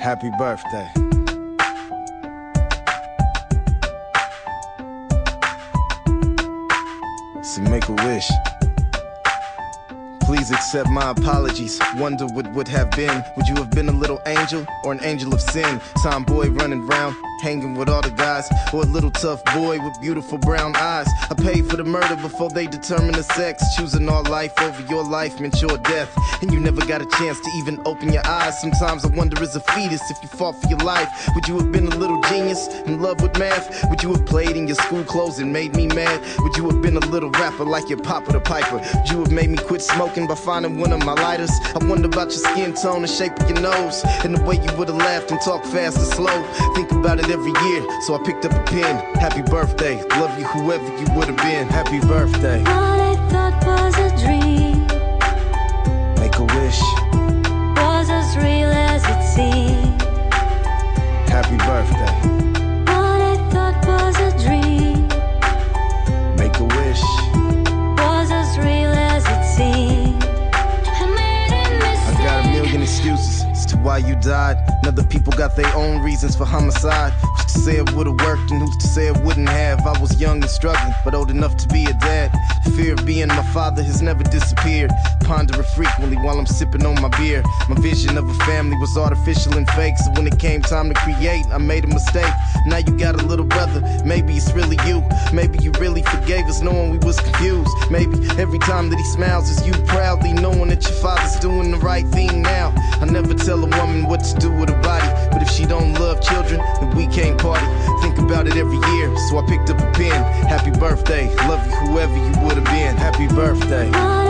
Happy birthday. So make a wish. Please accept my apologies. Wonder what would have been. Would you have been a little angel or an angel of sin? Tomboy running round, hanging with all the guys, or a little tough boy with beautiful brown eyes. I paid for the murder before they determined the sex. Choosing our life over your life meant your death, and you never got a chance to even open your eyes. Sometimes I wonder, as a fetus, if you fought for your life, would you have been a little genius in love with math? Would you have played in your school clothes and made me mad? Would you have been a little rapper like your Papa the Piper? Would you have made me quit smoking by finding one of my lighters? I wonder about your skin tone and shape of your nose, and the way you would have laughed and talked fast or slow. Think about it every year, so I picked up a pen. Happy birthday, love you whoever you would have been. Happy birthday. What I thought was a dream Make a wish. was as real as it seemed. Happy birthday. What I thought was a dream Make a wish. was as real as it seemed. I made a mistake. I got a million excuses as to why you died, and other people got their own reasons for homicide. Who's to say it would've worked and who's to say it wouldn't have? I was young and struggling, but old enough to be a dad. The fear of being my father has never disappeared. Ponder it frequently while I'm sipping on my beer. My vision of a family was artificial and fake, so when it came time to create, I made a mistake. Now you got a little brother, maybe it's really you. Maybe you really forgave us knowing we was confused. Maybe every time that he smiles is you proudly knowing that your father's doing the right thing now. I never tell a woman what to do with her body, but if she don't love children, then we can't party. Think about it every year, so I picked up a pen. Happy birthday, love you whoever you would have been. Happy birthday.